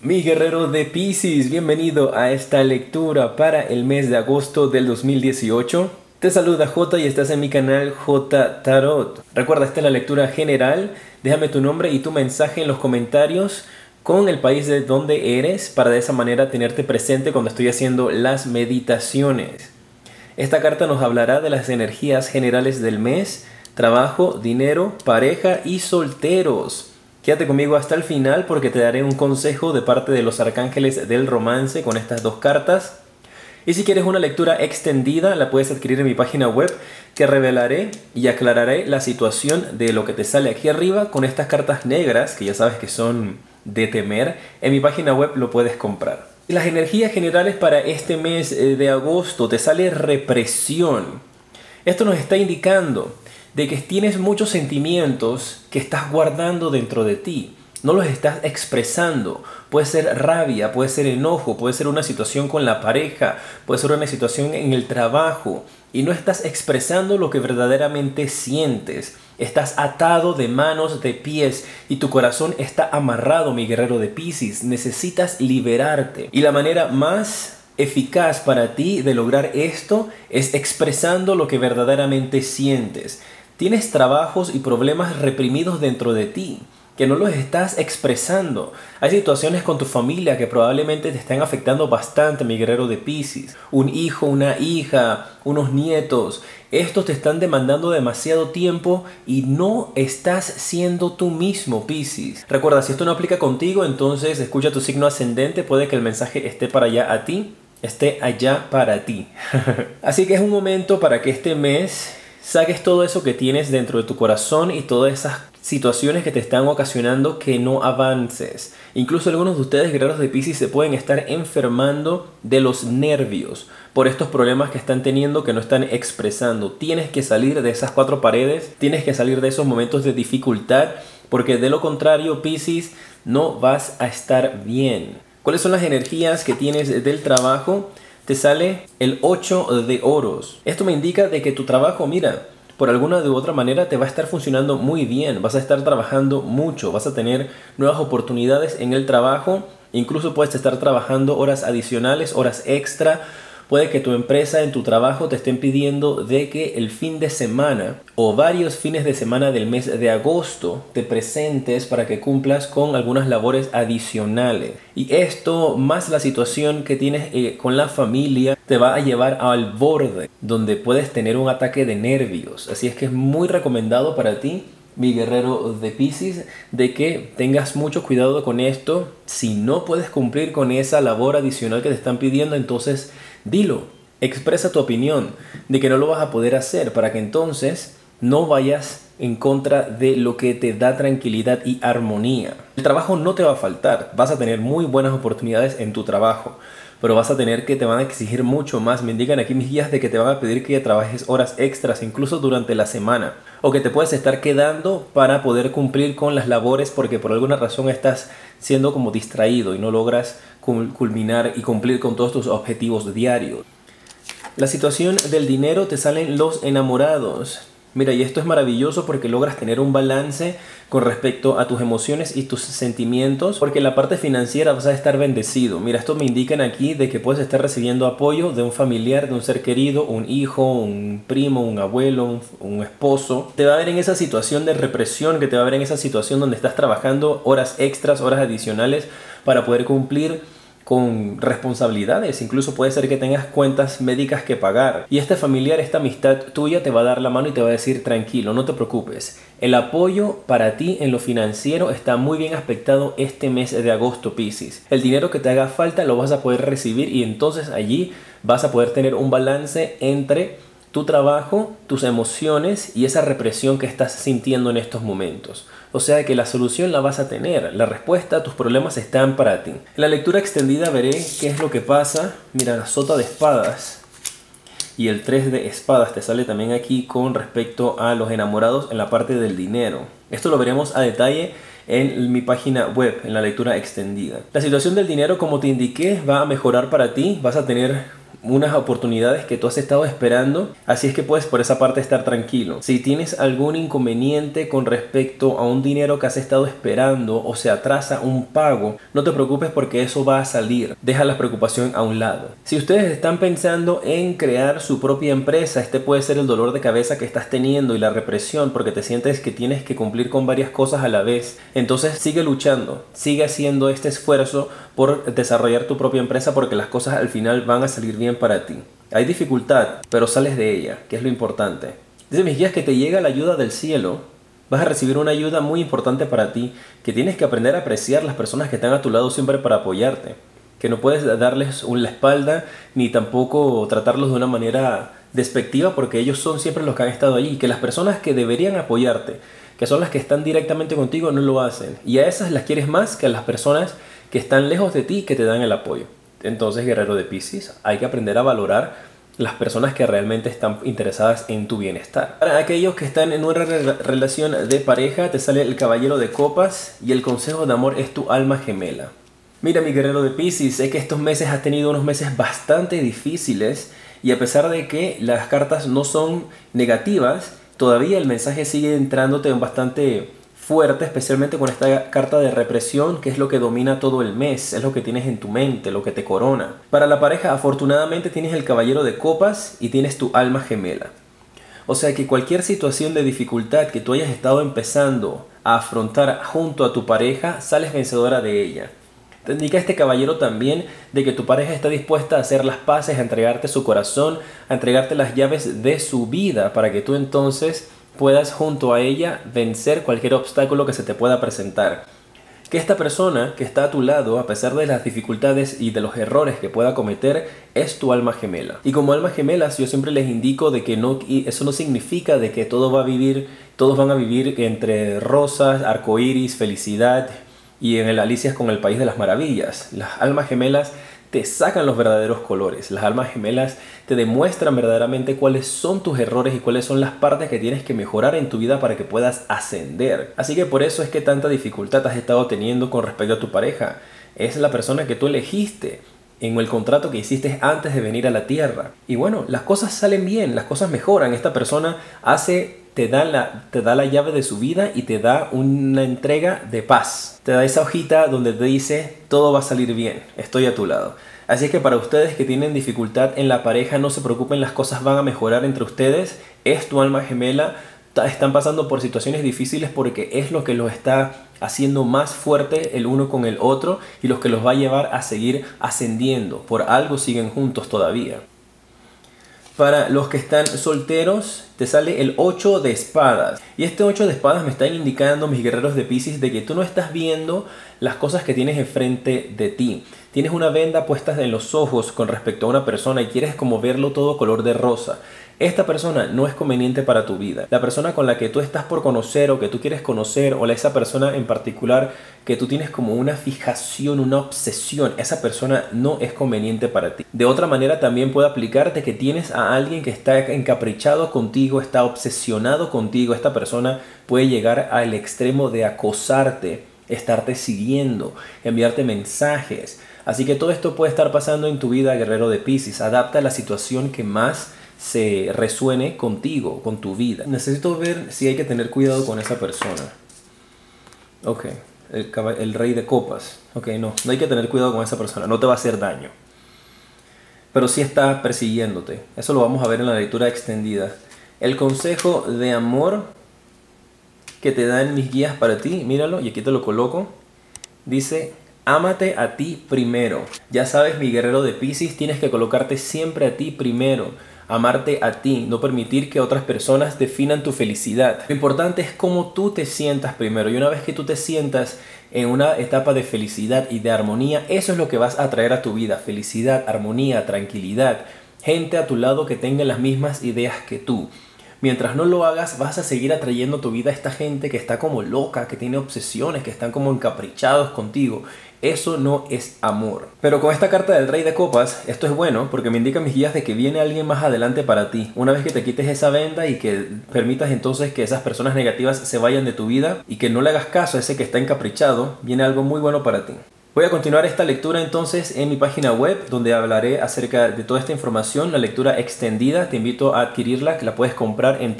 Mi guerrero de Piscis, bienvenido a esta lectura para el mes de agosto del 2018. Te saluda J y estás en mi canal J Tarot. Recuerda, esta es la lectura general. Déjame tu nombre y tu mensaje en los comentarios con el país de donde eres para de esa manera tenerte presente cuando estoy haciendo las meditaciones. Esta carta nos hablará de las energías generales del mes: trabajo, dinero, pareja y solteros. Quédate conmigo hasta el final porque te daré un consejo de parte de los arcángeles del romance con estas dos cartas. Y si quieres una lectura extendida, la puedes adquirir en mi página web, que revelaré y aclararé la situación de lo que te sale aquí arriba con estas cartas negras, que ya sabes que son de temer. En mi página web lo puedes comprar. Las energías generales para este mes de agosto: te sale represión. Esto nos está indicando de que tienes muchos sentimientos que estás guardando dentro de ti. No los estás expresando. Puede ser rabia, puede ser enojo, puede ser una situación con la pareja, puede ser una situación en el trabajo. Y no estás expresando lo que verdaderamente sientes. Estás atado de manos, de pies, y tu corazón está amarrado, mi guerrero de Piscis. Necesitas liberarte. Y la manera más eficaz para ti de lograr esto es expresando lo que verdaderamente sientes. Tienes trabajos y problemas reprimidos dentro de ti que no los estás expresando. Hay situaciones con tu familia que probablemente te están afectando bastante, mi guerrero de Piscis. Un hijo, una hija, unos nietos. Estos te están demandando demasiado tiempo y no estás siendo tú mismo, Piscis. Recuerda, si esto no aplica contigo, entonces escucha tu signo ascendente. Puede que el mensaje esté para allá a ti, esté allá para ti. Así que es un momento para que este mes saques todo eso que tienes dentro de tu corazón y todas esas situaciones que te están ocasionando que no avances. Incluso algunos de ustedes, guerreros de Piscis, se pueden estar enfermando de los nervios por estos problemas que están teniendo, que no están expresando. Tienes que salir de esas cuatro paredes, tienes que salir de esos momentos de dificultad, porque de lo contrario, Piscis, no vas a estar bien. ¿Cuáles son las energías que tienes del trabajo? Te sale el 8 de oros. Esto me indica de que tu trabajo, mira, por alguna u otra manera te va a estar funcionando muy bien. Vas a estar trabajando mucho, vas a tener nuevas oportunidades en el trabajo. Incluso puedes estar trabajando horas adicionales, horas extra. Puede que tu empresa, en tu trabajo, te estén pidiendo de que el fin de semana o varios fines de semana del mes de agosto te presentes para que cumplas con algunas labores adicionales. Y esto, más la situación que tienes con la familia, te va a llevar al borde donde puedes tener un ataque de nervios. Así es que es muy recomendado para ti, mi guerrero de Piscis, de que tengas mucho cuidado con esto. Si no puedes cumplir con esa labor adicional que te están pidiendo, entonces dilo, expresa tu opinión de que no lo vas a poder hacer, para que entonces no vayas en contra de lo que te da tranquilidad y armonía. El trabajo no te va a faltar, vas a tener muy buenas oportunidades en tu trabajo, pero vas a tener que te van a exigir mucho más. Me indican aquí mis guías de que te van a pedir que trabajes horas extras incluso durante la semana, o que te puedes estar quedando para poder cumplir con las labores porque por alguna razón estás siendo como distraído y no logras culminar y cumplir con todos tus objetivos diarios. La situación del dinero: te salen los enamorados. Mira, y esto es maravilloso porque logras tener un balance con respecto a tus emociones y tus sentimientos, porque en la parte financiera vas a estar bendecido. Mira, esto me indican aquí de que puedes estar recibiendo apoyo de un familiar, de un ser querido, un hijo, un primo, un abuelo, un esposo. Te va a ver en esa situación de represión, que te va a ver en esa situación donde estás trabajando horas extras, horas adicionales para poder cumplir con responsabilidades. Incluso puede ser que tengas cuentas médicas que pagar, y este familiar, esta amistad tuya, te va a dar la mano y te va a decir: tranquilo, no te preocupes. El apoyo para ti en lo financiero está muy bien aspectado este mes de agosto, Piscis. El dinero que te haga falta lo vas a poder recibir, y entonces allí vas a poder tener un balance entre tu trabajo, tus emociones y esa represión que estás sintiendo en estos momentos. O sea que la solución la vas a tener, la respuesta a tus problemas están para ti. En la lectura extendida veré qué es lo que pasa. Mira, la sota de espadas y el 3 de espadas te sale también aquí con respecto a los enamorados en la parte del dinero. Esto lo veremos a detalle en mi página web, en la lectura extendida. La situación del dinero, como te indiqué, va a mejorar para ti. Vas a tener unas oportunidades que tú has estado esperando, así es que puedes por esa parte estar tranquilo. Si tienes algún inconveniente con respecto a un dinero que has estado esperando o se atrasa un pago, no te preocupes porque eso va a salir. Deja la preocupación a un lado. Si ustedes están pensando en crear su propia empresa, este puede ser el dolor de cabeza que estás teniendo y la represión porque te sientes que tienes que cumplir con varias cosas a la vez. Entonces sigue luchando, sigue haciendo este esfuerzo por desarrollar tu propia empresa porque las cosas al final van a salir bien para ti. Hay dificultad, pero sales de ella, que es lo importante. Dice mis guías que te llega la ayuda del cielo. Vas a recibir una ayuda muy importante para ti, que tienes que aprender a apreciar las personas que están a tu lado siempre para apoyarte. Que no puedes darles la espalda ni tampoco tratarlos de una manera despectiva porque ellos son siempre los que han estado allí. Que las personas que deberían apoyarte, que son las que están directamente contigo, no lo hacen. Y a esas las quieres más que a las personas que están lejos de ti y que te dan el apoyo. Entonces, guerrero de Piscis, hay que aprender a valorar las personas que realmente están interesadas en tu bienestar. Para aquellos que están en una relación de pareja, te sale el caballero de copas y el consejo de amor es tu alma gemela. Mira, mi guerrero de Piscis, sé que estos meses has tenido unos meses bastante difíciles y a pesar de que las cartas no son negativas, todavía el mensaje sigue entrándote bastante fuerte, especialmente con esta carta de represión, que es lo que domina todo el mes, es lo que tienes en tu mente, lo que te corona. Para la pareja, afortunadamente tienes el caballero de copas y tienes tu alma gemela. O sea que cualquier situación de dificultad que tú hayas estado empezando a afrontar junto a tu pareja, sales vencedora de ella. Te indica este caballero también de que tu pareja está dispuesta a hacer las paces, a entregarte su corazón, a entregarte las llaves de su vida para que tú entonces puedas junto a ella vencer cualquier obstáculo que se te pueda presentar. Que esta persona que está a tu lado, a pesar de las dificultades y de los errores que pueda cometer, es tu alma gemela. Y como almas gemelas yo siempre les indico de que eso no significa de que todos van a vivir entre rosas, arcoíris, felicidad y en el Alicia con el País de las Maravillas. Las almas gemelas te sacan los verdaderos colores. Las almas gemelas te demuestran verdaderamente cuáles son tus errores y cuáles son las partes que tienes que mejorar en tu vida para que puedas ascender. Así que por eso es que tanta dificultad has estado teniendo con respecto a tu pareja. Es la persona que tú elegiste en el contrato que hiciste antes de venir a la tierra. Y bueno, las cosas salen bien, las cosas mejoran. Esta persona te da la llave de su vida y te da una entrega de paz. Te da esa hojita donde te dice, todo va a salir bien, estoy a tu lado. Así que para ustedes que tienen dificultad en la pareja, no se preocupen, las cosas van a mejorar entre ustedes. Es tu alma gemela, están pasando por situaciones difíciles porque es lo que los está haciendo más fuerte el uno con el otro y los que los va a llevar a seguir ascendiendo. Por algo siguen juntos todavía. Para los que están solteros, te sale el 8 de espadas. Y este 8 de espadas me está indicando, mis guerreros de Piscis, de que tú no estás viendo las cosas que tienes enfrente de ti. Tienes una venda puesta en los ojos con respecto a una persona y quieres como verlo todo color de rosa. Esta persona no es conveniente para tu vida. La persona con la que tú estás por conocer o que tú quieres conocer, o esa persona en particular que tú tienes como una fijación, una obsesión, esa persona no es conveniente para ti. De otra manera también puede aplicarte que tienes a alguien que está encaprichado contigo, está obsesionado contigo. Esta persona puede llegar al extremo de acosarte, estarte siguiendo, enviarte mensajes. Así que todo esto puede estar pasando en tu vida, guerrero de Piscis. Adapta la situación que más se resuene contigo, con tu vida. Necesito ver si hay que tener cuidado con esa persona. Ok, el rey de copas. Ok, no hay que tener cuidado con esa persona, no te va a hacer daño. Pero sí está persiguiéndote. Eso lo vamos a ver en la lectura extendida. El consejo de amor que te dan mis guías para ti, míralo, y aquí te lo coloco. Dice, ámate a ti primero. Ya sabes, mi guerrero de Piscis, tienes que colocarte siempre a ti primero. Amarte a ti, no permitir que otras personas definan tu felicidad. Lo importante es cómo tú te sientas primero. Y una vez que tú te sientas en una etapa de felicidad y de armonía, eso es lo que vas a traer a tu vida. Felicidad, armonía, tranquilidad. Gente a tu lado que tenga las mismas ideas que tú. Mientras no lo hagas, vas a seguir atrayendo a tu vida a esta gente que está como loca, que tiene obsesiones, que están como encaprichados contigo. Eso no es amor. Pero con esta carta del Rey de Copas, esto es bueno porque me indica mis guías de que viene alguien más adelante para ti. Una vez que te quites esa venda y que permitas entonces que esas personas negativas se vayan de tu vida y que no le hagas caso a ese que está encaprichado, viene algo muy bueno para ti. Voy a continuar esta lectura entonces en mi página web, donde hablaré acerca de toda esta información, la lectura extendida. Te invito a adquirirla, que la puedes comprar en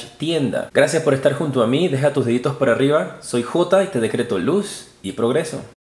www.jtarot7.com/tienda. Gracias por estar junto a mí, deja tus deditos para arriba. Soy J y te decreto luz y progreso.